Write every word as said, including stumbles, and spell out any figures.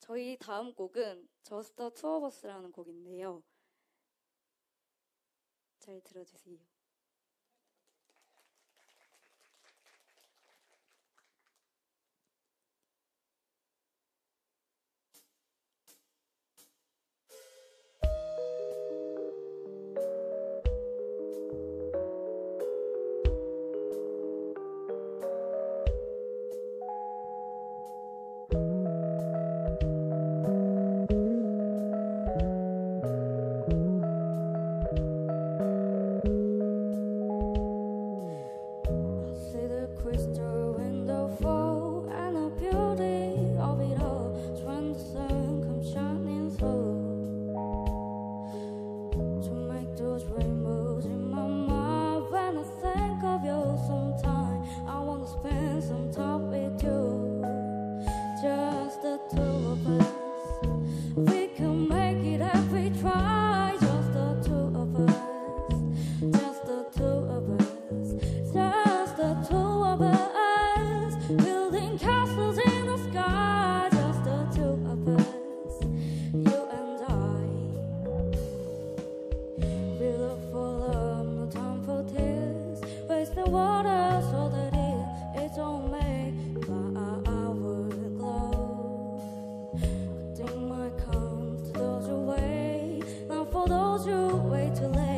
저희 다음 곡은 Just the Two of Us라는 곡인데요. 잘 들어주세요. Crystal window fall and the beauty of it all. It's when the sun comes shining through to make those rainbows in my mind. When I think of you sometime, I wanna spend some time with you. Just the two of us, we can make it if we try. Just the two of us, just the two of us, just the two of us, building castles in the sky. Just the two of us, you and I. We look for love, no time for tears. Waste the water so that it, it don't make by our glow. I think my come to those who wait, not for those who wait too late.